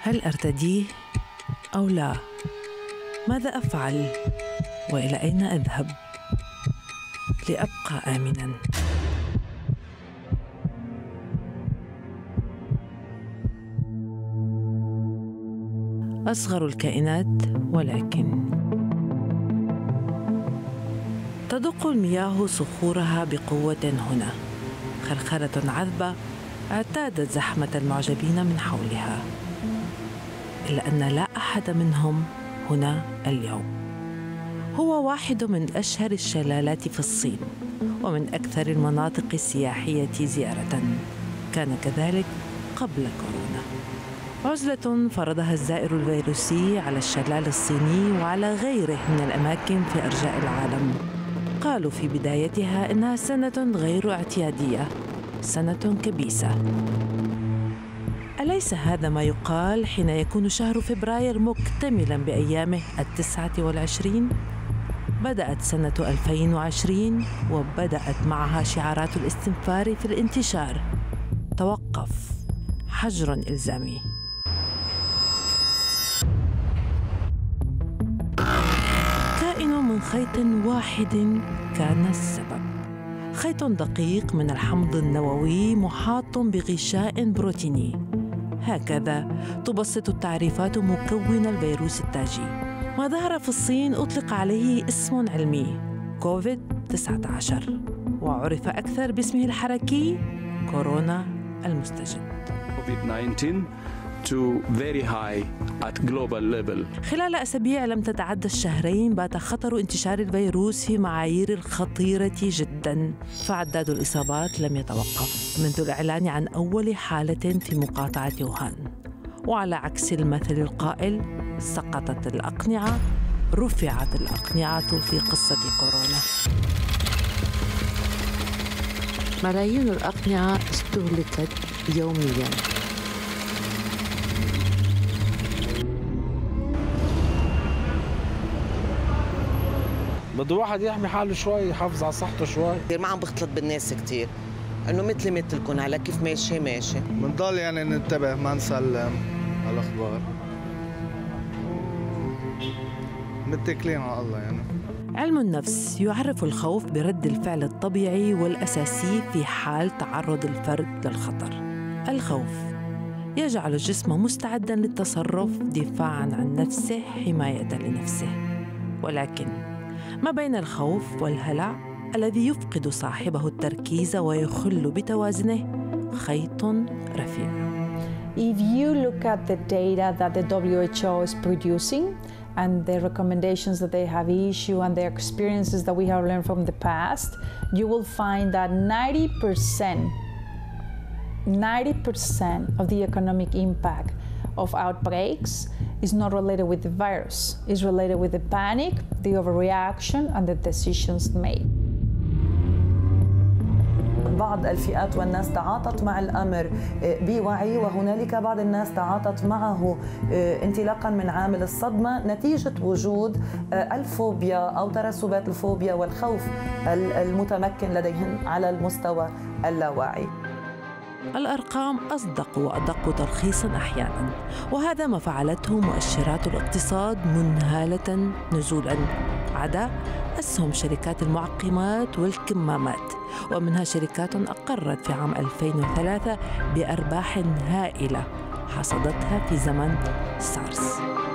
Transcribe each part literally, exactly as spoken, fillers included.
هل أرتديه أو لا؟ ماذا أفعل؟ وإلى أين أذهب لأبقى آمناً؟ أصغر الكائنات، ولكن تدق المياه صخورها بقوة هنا. خرخرة عذبة اعتادت زحمة المعجبين من حولها، إلا أن لا أحد منهم هنا اليوم. هو واحد من أشهر الشلالات في الصين ومن أكثر المناطق السياحية زيارة. كان كذلك قبل كورونا. عزلة فرضها الزائر الفيروسي على الشلال الصيني وعلى غيره من الأماكن في أرجاء العالم. قالوا في بدايتها إنها سنة غير اعتيادية، سنة كبيسة. أليس هذا ما يقال حين يكون شهر فبراير مكتملاً بأيامه التسعة والعشرين؟ بدأت سنة ألفين وعشرين وبدأت معها شعارات الاستنفار في الانتشار. توقف، حجر إلزامي. كائن من خيط واحد كان السبب. خيط دقيق من الحمض النووي محاط بغشاء بروتيني. هكذا تبسط التعريفات مكون الفيروس التاجي. ما ظهر في الصين أطلق عليه اسم علمي، كوفيد تسعة عشر، وعرف أكثر باسمه الحركي كورونا المستجد. كوفيد تسعة عشر to very high at global level. خلال أسابيع لم تتعدى الشهرين بات خطر انتشار الفيروس في معايير خطيرة جداً، فعداد الإصابات لم يتوقف منذ الإعلان عن أول حالة في مقاطعة ووهان. وعلى عكس المثل القائل سقطت الأقنعة، رفعت الأقنعة في قصة كورونا. ملايين الأقنعة استهلكت يومياً. بده واحد يحمي حاله شوي، يحافظ على صحته شوي. ما عم بختلط بالناس كتير، انه مثلي مثلكم على كيف ماشي ماشي. بنضل يعني ننتبه، ما نسلم على الاخبار، متكلين على الله. يعني علم النفس يعرف الخوف برد الفعل الطبيعي والأساسي في حال تعرض الفرد للخطر. الخوف يجعل الجسم مستعداً للتصرف دفاعاً عن نفسه، حماية لنفسه. ولكن ما بين الخوف والهلع الذي يفقد صاحبه التركيز ويخل بتوازنه خيط رفيع. If you look at the data that the W H O is producing and the recommendations that they have issued and the experiences that we have learned from the past, you will find that ninety percent, ninety percent of the economic impact of outbreaks is not related with the virus. It's related with the panic, the overreaction, and the decisions made. بعض الفئات والناس تعاطت مع الأمر بوعي، وهنالك بعض الناس تعاطت معه انطلاقا من عامل الصدمة نتيجة وجود الفوبيا أو ترسبات الفوبيا والخوف المتمكن لديهم على المستوى اللاواعي. الأرقام أصدق وأدق تلخيصاً أحياناً، وهذا ما فعلته مؤشرات الاقتصاد منهالة نزولاً، عدا أسهم شركات المعقمات والكمامات، ومنها شركات أقرت في عام ألفين وثلاثة بأرباح هائلة حصدتها في زمن سارس.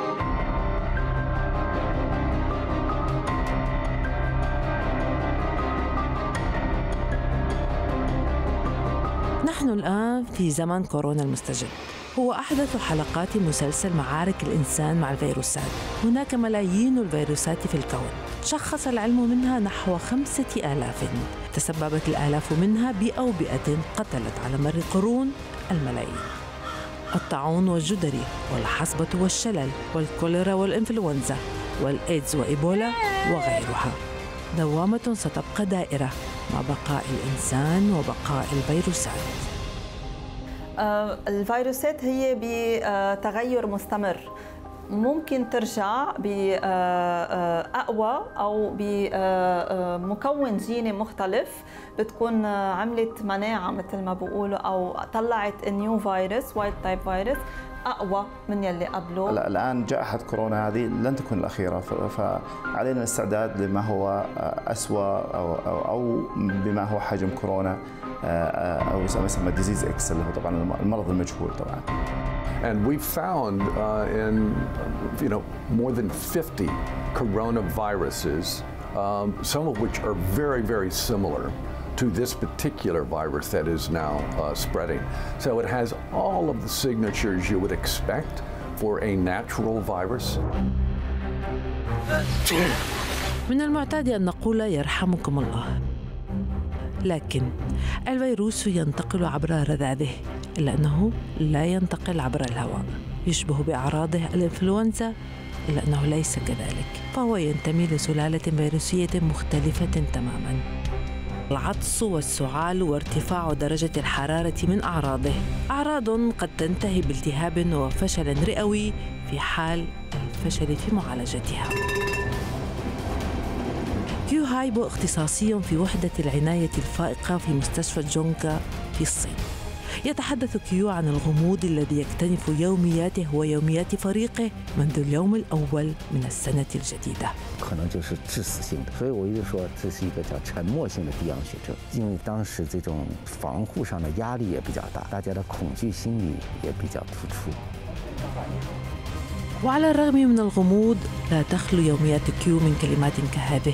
نحن الآن في زمن كورونا المستجد. هو أحدث حلقات مسلسل معارك الإنسان مع الفيروسات. هناك ملايين الفيروسات في الكون، شخص العلم منها نحو خمسة آلاف. تسببت الآلاف منها بأوبئة قتلت على مر قرون الملايين. الطاعون والجدري والحصبة والشلل والكوليرا والإنفلونزا والإيدز وإيبولا وغيرها. دوامة ستبقى دائرة مع بقاء الإنسان وبقاء الفيروسات. الفيروسات هي بتغير مستمر، ممكن ترجع بأقوى أو بمكون جيني مختلف بتكون عملت مناعة مثل ما بقولوا أو طلعت نيو فيروس وايلد تايب فيروس أقوى من يلي قبله. هلا الآن جائحة كورونا هذه لن تكون الأخيرة، فعلينا الاستعداد لما هو أسوأ أو, أو, أو بما هو حجم كورونا أو يسمى ديزيز إكس اللي هو طبعا المرض المجهول طبعا. And we found uh, in you know more than fifty coronaviruses, um, some of which are very very similar to this particular virus that is now uh, spreading. So it has all of the signatures you would expect for a natural virus. من المعتاد أن نقول يرحمكم الله، لكن الفيروس ينتقل عبر رذاذه، إلا أنه لا ينتقل عبر الهواء. يشبه بأعراضه الإنفلونزا، إلا أنه ليس كذلك، فهو ينتمي لسلالة فيروسية مختلفة تماماً. العطس والسعال وارتفاع درجة الحرارة من أعراضه، أعراض قد تنتهي بالتهاب وفشل رئوي في حال الفشل في معالجتها. كيو هايبو اختصاصي في وحدة العناية الفائقة في مستشفى جونكا في الصين. يتحدث كيو عن الغموض الذي يكتنف يومياته ويوميات فريقه منذ اليوم الأول من السنة الجديدة. 可能就是致死性的，所以我一直说这是一个叫沉默性的低氧血症，因为当时这种防护上的压力也比较大，大家的恐惧心理也比较突出。 وعلى الرغم من الغموض لا تخلو يوميات كيو من كلمات كهذه.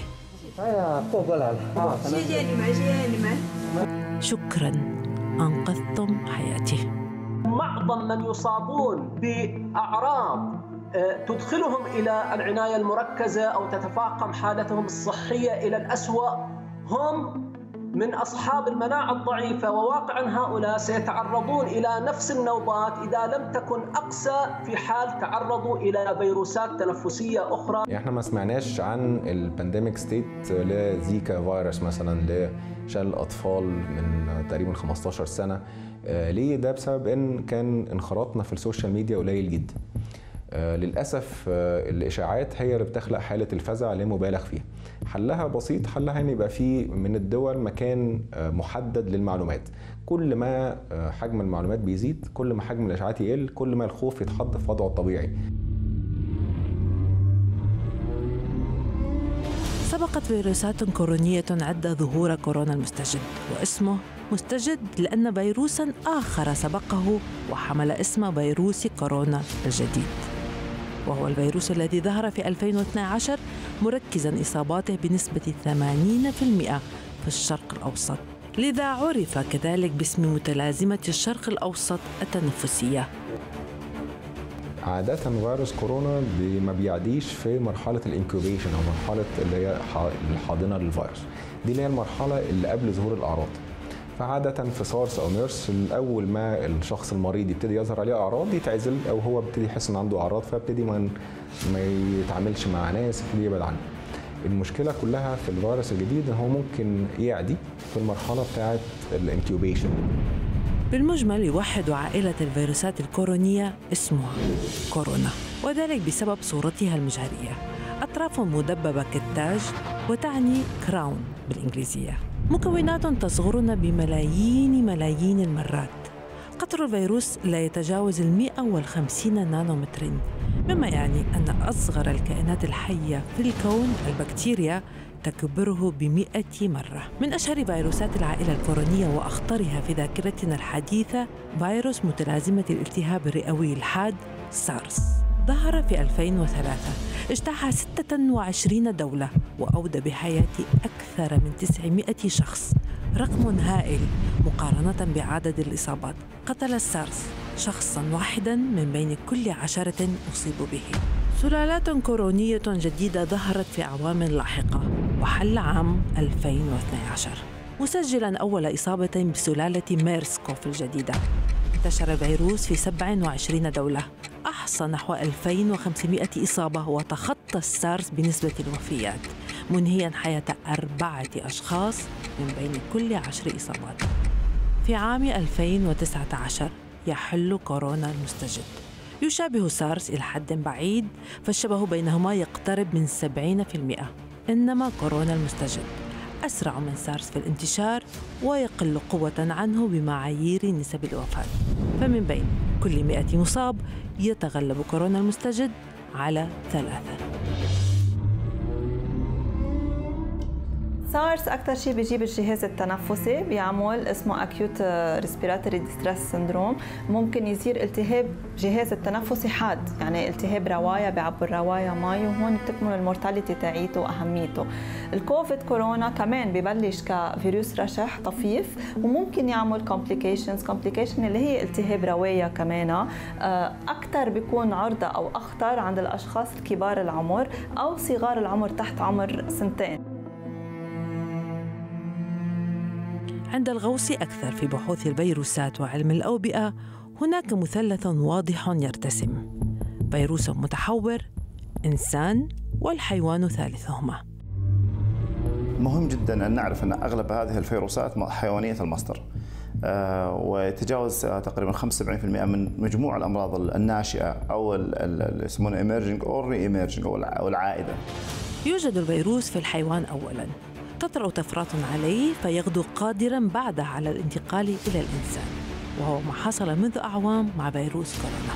شكراً أنقذتم حياتي. معظم من يصابون بأعراض تدخلهم إلى العناية المركزة أو تتفاقم حالتهم الصحية إلى الأسوأ هم من أصحاب المناعة الضعيفة، وواقعاً هؤلاء سيتعرضون إلى نفس النوبات إذا لم تكن أقسى في حال تعرضوا إلى فيروسات تنفسية أخرى. يعني احنا ما سمعناش عن البانديميك ستيت لزيكا فيروس مثلا لشلل الأطفال من تقريبا خمستاشر سنة. ليه؟ ده بسبب إن كان انخراطنا في السوشيال ميديا قليل جدا. للأسف الإشاعات هي اللي بتخلق حالة الفزع اللي مبالغ فيها. حلها بسيط، حلها إن يبقى في من الدول مكان محدد للمعلومات. كل ما حجم المعلومات بيزيد، كل ما حجم الإشاعات يقل، كل ما الخوف يتحط في وضعه الطبيعي. سبقت فيروسات كورونية عدة ظهور كورونا المستجد، واسمه مستجد لأن فيروساً آخر سبقه وحمل اسم فيروس كورونا الجديد، وهو الفيروس الذي ظهر في ألفين واثني عشر مركزاً إصاباته بنسبة ثمانين بالمئة في الشرق الأوسط، لذا عرف كذلك باسم متلازمة الشرق الأوسط التنفسية. عادة فيروس كورونا ما بيعديش في مرحلة الانكوبيشن أو مرحلة اللي هي الحاضنة للفيروس، دي اللي هي المرحلة اللي قبل ظهور الأعراض. فعادة في سارس أو ميرس أول ما الشخص المريض يبتدي يظهر عليه أعراض يتعزل، أو هو بيبتدي يحس إن عنده أعراض فبيبتدي ما ما يتعاملش مع ناس، يبتدي يبعد عنه. المشكلة كلها في الفيروس الجديد إن هو ممكن يعدي في المرحلة بتاعة الانكيوبيشن. بالمجمل يوحد عائلة الفيروسات الكورونية اسمها كورونا، وذلك بسبب صورتها المجهرية، أطراف مدببة كالتاج وتعني كراون بالإنجليزية، مكونات تصغرنا بملايين ملايين المرات. قطر الفيروس لا يتجاوز المئة وخمسين نانومتر، مما يعني أن أصغر الكائنات الحية في الكون البكتيريا تكبره بمئة مرة. من أشهر فيروسات العائلة الكورونية وأخطرها في ذاكرتنا الحديثة فيروس متلازمة الالتهاب الرئوي الحاد سارس، ظهر في ألفين وثلاثة، اجتاح ستة وعشرين دولة وأودى بحياة أكثر من تسعمئة شخص، رقم هائل مقارنة بعدد الإصابات. قتل السارس شخصاً واحداً من بين كل عشرة أصيبوا به. سلالات كورونية جديدة ظهرت في أعوام لاحقة، وحل عام ألفين واثني عشر مسجلاً أول إصابة بسلالة ميرس-كوف الجديدة. انتشر الفيروس في سبع وعشرين دولة، أحصى نحو ألفين وخمسمئة إصابة، وتخطى السارس بنسبة الوفيات، منهياً حياة أربعة أشخاص من بين كل عشر إصابات. في عام ألفين وتسعة عشر يحل كورونا المستجد، يشابه سارس إلى حد بعيد، فالشبه بينهما يقترب من سبعين بالمئة. إنما كورونا المستجد أسرع من سارس في الانتشار ويقل قوة عنه بمعايير نسب الوفاة. فمن بين كل مئة مصاب يتغلب كورونا المستجد على ثلاثة. سارس أكثر شيء بيجيب الجهاز التنفسي، بيعمل اسمه acute respiratory distress syndrome، ممكن يصير التهاب جهاز التنفسي حاد، يعني التهاب رواية بيعبر رواية مي، وهون بتكمن المورتاليتي تاعيته وأهميته. الكوفيد كورونا كمان ببلش كفيروس رشح طفيف وممكن يعمل complications complication اللي هي التهاب رواية كمان، أكثر بيكون عرضة أو أخطر عند الأشخاص الكبار العمر أو صغار العمر تحت عمر سنتين. عند الغوص أكثر في بحوث الفيروسات وعلم الأوبئة، هناك مثلث واضح يرتسم: فيروس متحور، إنسان، والحيوان ثالثهما. مهم جدا أن نعرف أن أغلب هذه الفيروسات حيوانية المصدر، أه ويتجاوز تقريبا خمسة وسبعين بالمئة من مجموع الأمراض الناشئة أو اللي يسمونها emerging أو re-emerging أو العائدة. يوجد الفيروس في الحيوان أولاً، تطرأ طفرات عليه فيغدو قادراً بعدها على الانتقال إلى الإنسان، وهو ما حصل منذ أعوام مع فيروس كورونا.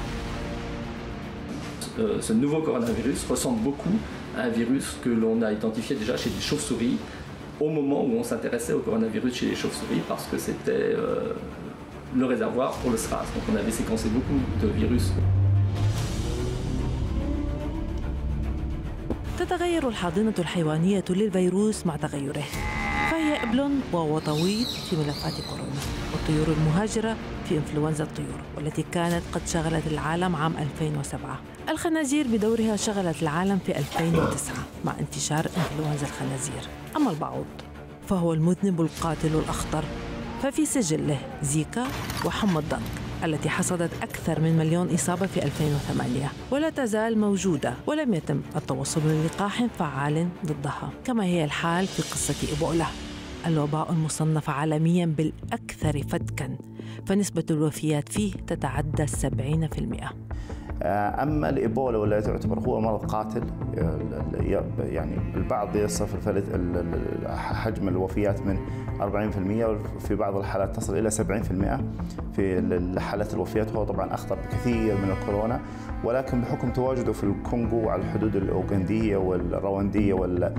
Ce nouveau coronavirus ressemble beaucoup à un virus que l'on a identifié déjà chez des chauves-souris au moment où on s'intéressait au coronavirus chez les chauves-souris parce que c'était euh, le réservoir pour le SRAS. Donc on avait séquencé beaucoup de virus. تتغير الحاضنة الحيوانية للفيروس مع تغيره، فهي إبل ووطويط في ملفات كورونا، والطيور المهاجرة في إنفلونزا الطيور والتي كانت قد شغلت العالم عام ألفين وسبعة. الخنازير بدورها شغلت العالم في ألفين وتسعة مع انتشار إنفلونزا الخنازير. أما البعوض فهو المذنب القاتل الأخطر، ففي سجله زيكا وحمى الضنك التي حصدت أكثر من مليون إصابة في ألفين وثمانية ولا تزال موجودة، ولم يتم التوصل للقاح فعال ضدها، كما هي الحال في قصة إيبولا، الوباء المصنف عالمياً بالأكثر فتكاً، فنسبة الوفيات فيه تتعدى سبعين بالمئة. أما الإيبولا والذي تعتبر هو مرض قاتل، يعني البعض يصف حجم الوفيات من أربعين بالمئة وفي بعض الحالات تصل إلى سبعين بالمئة في حالات الوفيات. هو طبعا أخطر بكثير من الكورونا، ولكن بحكم تواجده في الكونغو وعلى الحدود الأوغندية والرواندية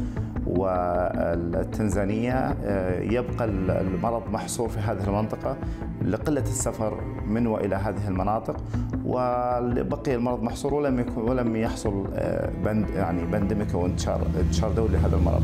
والتنزانية يبقى المرض محصور في هذه المنطقة لقلة السفر من وإلى هذه المناطق، وبقي المرض محصور ولم يكن ولم يحصل بند يعني بانديميك او انتشار انتشار دولي لهذا المرض.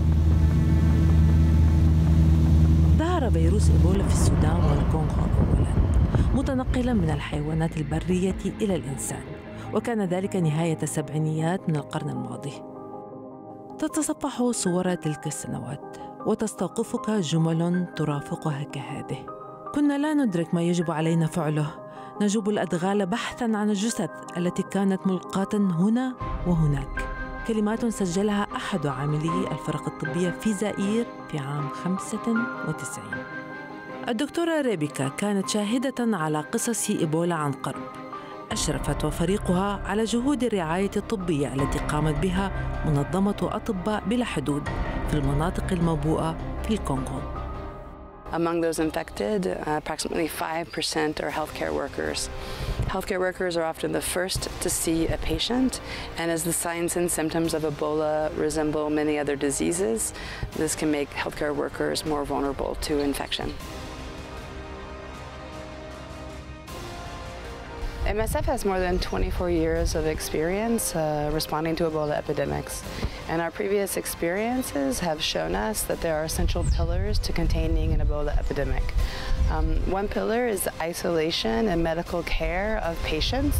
ظهر فيروس إيبولا في السودان والكونغو أولاً، متنقلاً من الحيوانات البرية إلى الإنسان، وكان ذلك نهاية السبعينيات من القرن الماضي. تتصفح صور تلك السنوات وتستوقفك جمل ترافقها كهذه: كنا لا ندرك ما يجب علينا فعله، نجوب الأدغال بحثاً عن الجثث التي كانت ملقاة هنا وهناك. كلمات سجلها أحد عاملي الفرق الطبية في زائير في عام خمسة وتسعين. الدكتورة ريبيكا كانت شاهدة على قصص إيبولا عن قرب. أشرفت وفريقها على جهود الرعاية الطبية التي قامت بها منظمة أطباء بلا حدود في المناطق الموبوءة في الكونغو. Among those infected, uh, approximately five percent are healthcare workers. Healthcare workers are often the first to see a patient, and as the signs and symptoms of Ebola resemble many other diseases, this can make healthcare workers more vulnerable to infection. M S F has more than twenty-four years of experience uh, responding to Ebola epidemics, and our previous experiences have shown us that there are essential pillars to containing an Ebola epidemic. Um, one pillar is isolation and medical care of patients.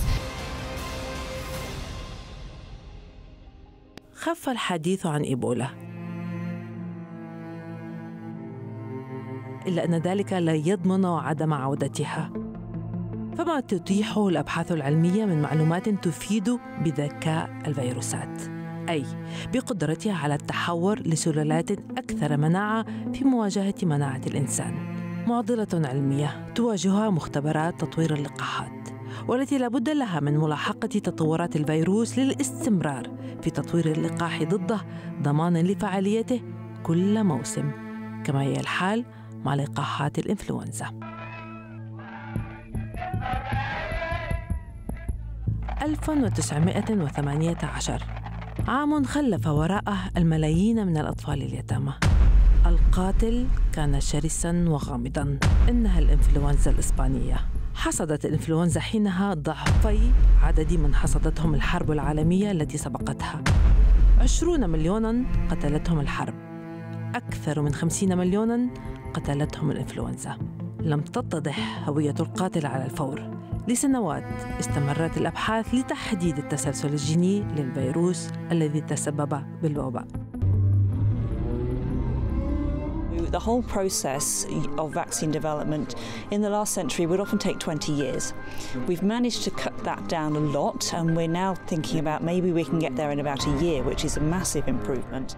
خف الحديث عن إيبولا، إلا أن ذلك لا يضمن عدم عودتها. فما تتيحه الأبحاث العلمية من معلومات تفيد بذكاء الفيروسات، أي بقدرتها على التحور لسلالات أكثر مناعة في مواجهة مناعة الإنسان. معضلة علمية تواجهها مختبرات تطوير اللقاحات، والتي لا بد لها من ملاحقة تطورات الفيروس للاستمرار في تطوير اللقاح ضده ضماناً لفعاليته كل موسم. كما هي الحال مع لقاحات الإنفلونزا. ألف وتسعمائة وثمانية عشر عام خلف وراءه الملايين من الأطفال اليتامى. القاتل كان شرساً وغامضاً، إنها الإنفلونزا الإسبانية. حصدت الإنفلونزا حينها ضعفي عدد من حصدتهم الحرب العالمية التي سبقتها. عشرون مليوناً قتلتهم الحرب، أكثر من خمسين مليوناً قتلتهم الإنفلونزا. لم تتضح هوية القاتل على الفور. لسنوات استمرت الأبحاث لتحديد التسلسل الجيني للفيروس الذي تسبب بالوباء. The whole process of vaccine development in the last century would often take twenty years. We've managed to cut that down a lot, and we're now thinking about maybe we can get there in about a year, which is a massive improvement.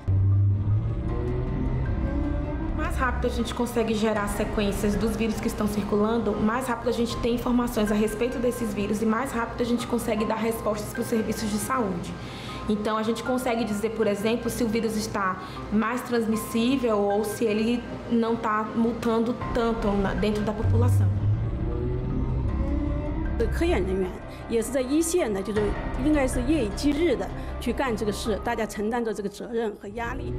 Mais rápido a gente consegue gerar sequências dos vírus que estão circulando, mais rápido a gente tem informações a respeito desses vírus e mais rápido a gente consegue dar respostas para os serviços de saúde. Então, a gente consegue dizer, por exemplo, se o vírus está mais transmissível ou se ele não está mutando tanto dentro da população. 科研人员也是在一线的，就是应该是夜以继日的去干这个事，大家承担着这个责任和压力。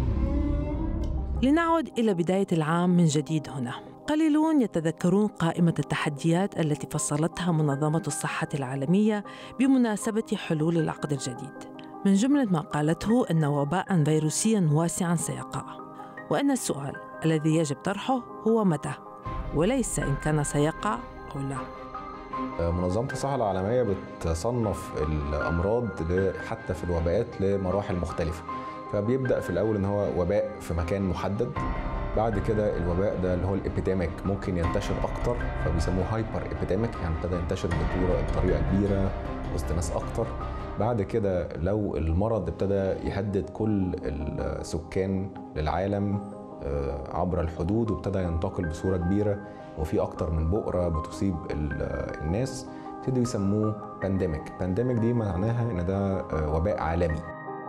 لنعد إلى بداية العام من جديد هنا. قليلون يتذكرون قائمة التحديات التي فصلتها منظمة الصحة العالمية بمناسبة حلول العقد الجديد. من جملة ما قالته أن وباء فيروسياً واسعاً سيقع، وأن السؤال الذي يجب طرحه هو متى، وليس إن كان سيقع أو لا. منظمة الصحة العالمية بتصنف الأمراض حتى في الوباءات لمراحل مختلفة. فبيبدأ في الأول إن هو وباء في مكان محدد، بعد كده الوباء ده اللي هو الإبيديميك ممكن ينتشر أكتر فبيسموه هايبر إبيديميك، يعني ابتدى ينتشر بطريقة كبيرة وسط ناس أكتر. بعد كده لو المرض ابتدى يهدد كل السكان للعالم عبر الحدود وابتدى ينتقل بصورة كبيرة وفي أكتر من بؤرة بتصيب الناس، ابتدوا يسموه بانديميك. بانديميك دي معناها إن ده وباء عالمي.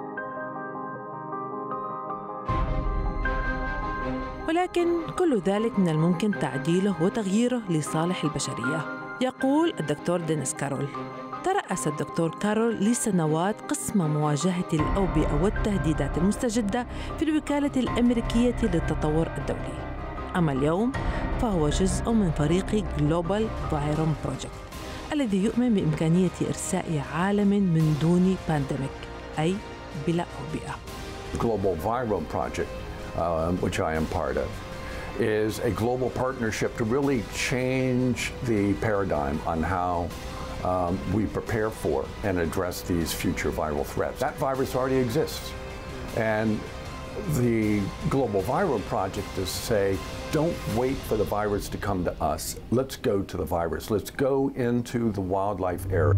ولكن كل ذلك من الممكن تعديله وتغييره لصالح البشرية. يقول الدكتور دينيس كارول. ترأس الدكتور كارول لسنوات قسم مواجهة الأوبئة والتهديدات المستجدة في الوكالة الأمريكية للتطور الدولي. أما اليوم فهو جزء من فريق Global Viral Project الذي يؤمن بإمكانية إرساء عالم من دون بانديميك، أي بلا أوبئة. Global Viral Project, um, which I am part of, is a global partnership to really change the paradigm on how um, we prepare for and address these future viral threats. That virus already exists. And the Global Viral Project is to say, don't wait for the virus to come to us. Let's go to the virus. Let's go into the wildlife area.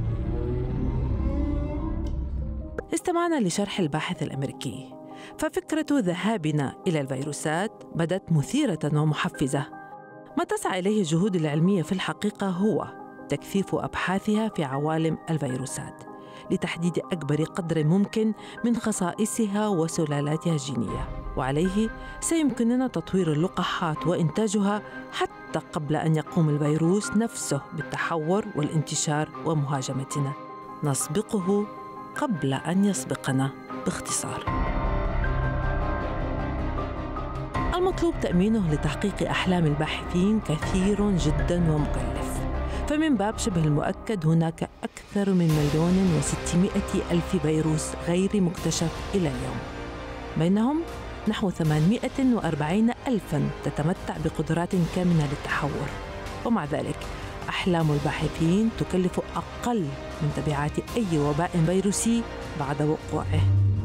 استمعنا لشرح الباحث الأمريكي. ففكرة ذهابنا إلى الفيروسات بدت مثيرة ومحفزة. ما تسعى إليه الجهود العلمية في الحقيقة هو تكثيف أبحاثها في عوالم الفيروسات لتحديد أكبر قدر ممكن من خصائصها وسلالاتها الجينية، وعليه سيمكننا تطوير اللقاحات وإنتاجها حتى قبل أن يقوم الفيروس نفسه بالتحور والانتشار ومهاجمتنا. نسبقه قبل أن يسبقنا باختصار. المطلوب تأمينه لتحقيق أحلام الباحثين كثير جداً ومكلف، فمن باب شبه المؤكد هناك أكثر من مليون وستمائة ألف فيروس غير مكتشف إلى اليوم، بينهم نحو ثمانمائة وأربعين ألفاً تتمتع بقدرات كامنة للتحور. ومع ذلك أحلام الباحثين تكلف أقل من تبعات أي وباء فيروسي بعد وقوعه.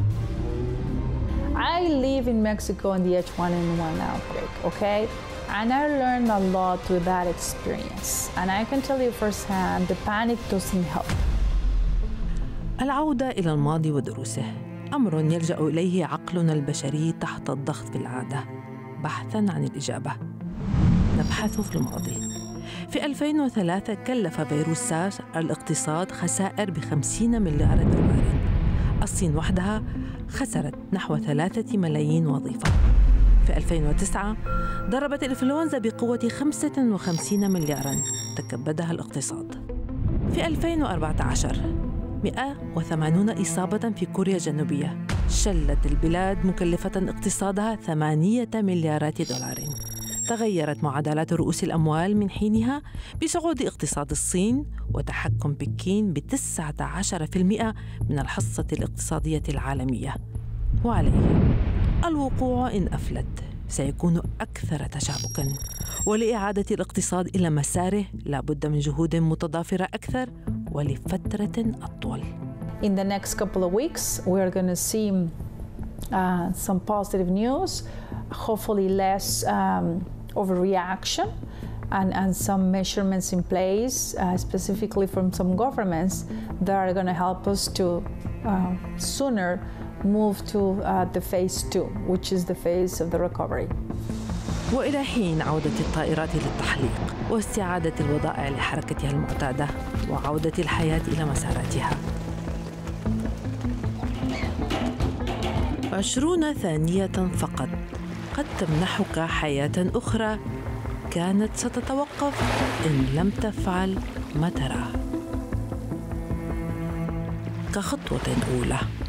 I live in Mexico in the H one N one outbreak, okay? And I learned a lot with that experience. And I can tell you firsthand, the panic doesn't help. العودة إلى الماضي ودروسه أمر يلجأ إليه عقلنا البشري تحت الضغط بالعادة بحثاً عن الإجابة. نبحث في الماضي. في ألفين وثلاثة كلف فيروس سارس الاقتصاد خسائر بخمسين مليار دولار. الصين وحدها خسرت نحو ثلاثة ملايين وظيفة. في ألفين وتسعة ضربت الإنفلونزا بقوة خمسة وخمسين ملياراً تكبدها الاقتصاد. في ألفين وأربعة عشر مئة وثمانين إصابة في كوريا الجنوبية شلت البلاد مكلفة اقتصادها ثمانية مليارات دولار. تغيرت معادلات رؤوس الأموال من حينها بصعود اقتصاد الصين وتحكم بكين بتسعة عشر بالمئة من الحصة الاقتصادية العالمية. وعليه الوقوع إن أفلت سيكون أكثر تشابكاً، ولإعادة الاقتصاد إلى مساره لا بد من جهود متضافرة أكثر ولفترة أطول. In the next couple of weeks, we are going to see uh, some positive news, hopefully less um, overreaction, and, and some measurements in place, uh, specifically from some governments, that are going to help us to uh, sooner move to uh, the phase two, which is the phase of the recovery. وإلى حين عودة الطائرات للتحليق واستعادة البضائع لحركتها المعتادة وعودة الحياة إلى مساراتها. عشرون ثانية فقط قد تمنحك حياة أخرى كانت ستتوقف إن لم تفعل ما تراه. كخطوة أولى